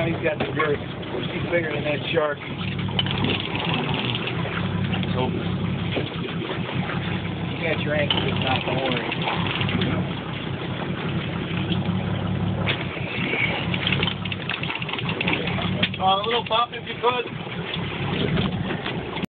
Now he's got the girth. He's bigger than that shark. So, you got your ankle just not, don't worry. A little bump if you could.